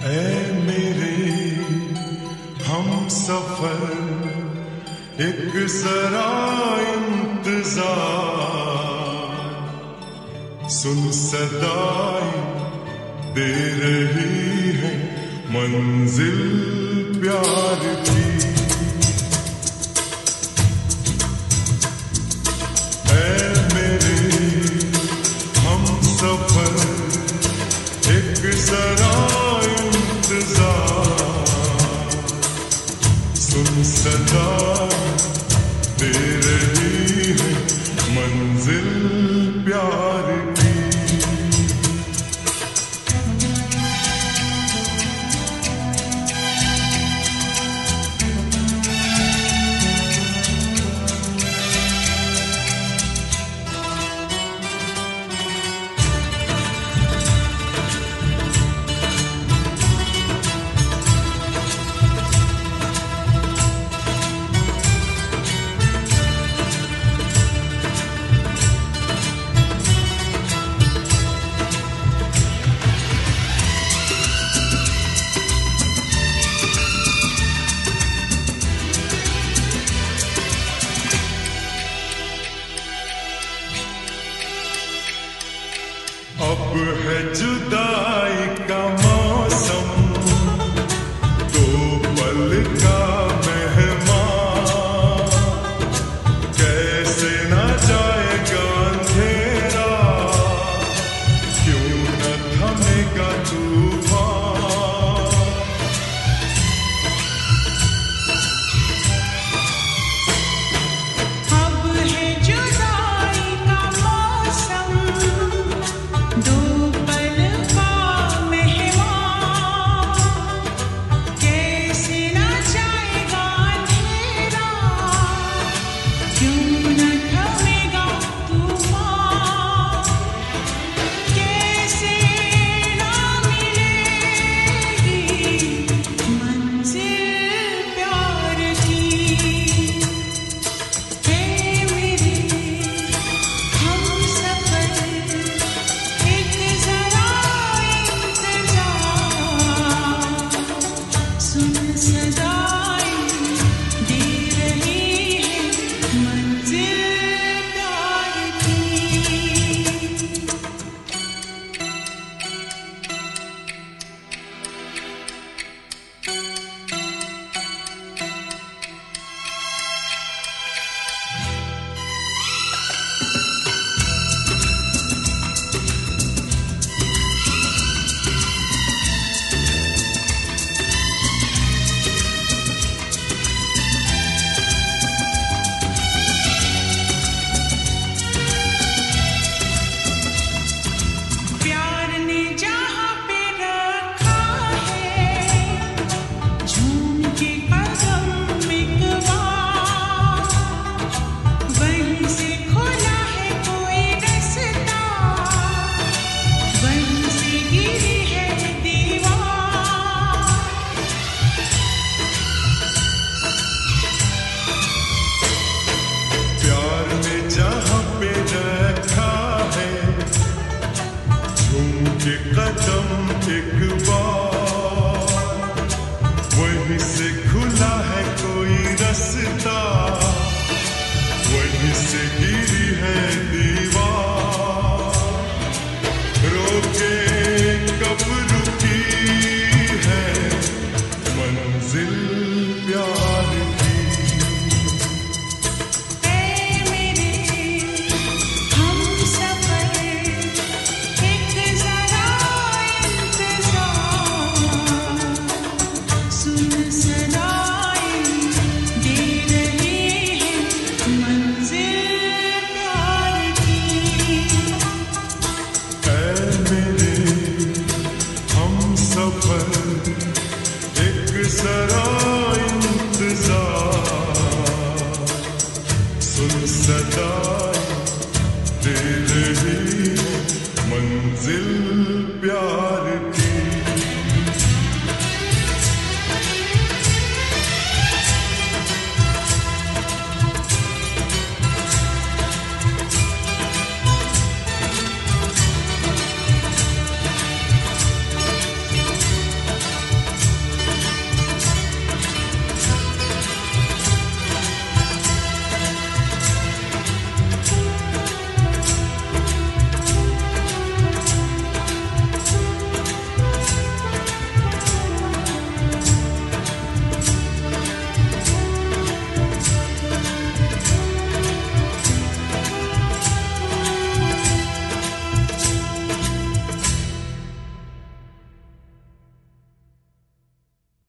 ऐ मेरे हम सफर एक जरा इंतजार, सुन सदाएं दे रही है मंजिल प्यार की। ऐ मेरे हम सफर एक जरा इंतजार, सुन सदाएं दे रही है मंजिल प्यार की। अब है जुदाई का मौसम, दो पल का मेहमान, कैसे ना जाएगा अंधेरा, क्यों न थमेगा तूफान। अब है जुदाई का मौसम, दो पल का मेहमान, कैसे ना जाएगा अंधेरा, क्यों न थमेगा तूफान। कैसे ना मिलेगी मंजिल प्यार की। है मेरे हम सफर एक जरा इंतजार, सुन सदाएं दे रही है मंजिल प्यार की। प्यार ने जहाँ पे रखा है झूम के कदम एक बार, वहीं से खुला है कोई रास्ता, वहीं से गिरी है दीवार। प्यार ने जहाँ पे रखा है झूम के कदम एक बार, वहीं से खुला है कोई रास्ता, वहीं से गिरी है दीवार। रोके कब रुकी है मंजिल प्यार की। ऐ मेरे हम सफर एक जरा इंतजार, सुन सदाएं दे रही है मंजिल प्यार की। ऐ मेरे हम सफर एक जरा इंतजार, सुन सदाएं दे रही है मंजिल प्यार